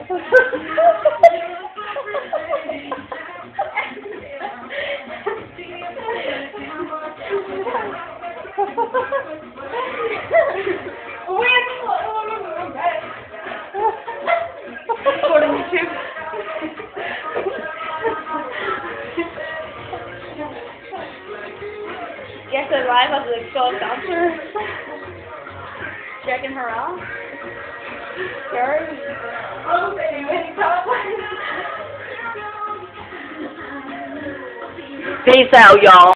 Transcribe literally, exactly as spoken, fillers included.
Go to YouTube. Guess the live of the girl dancer. Checking her out. Sure. Peace out, y'all.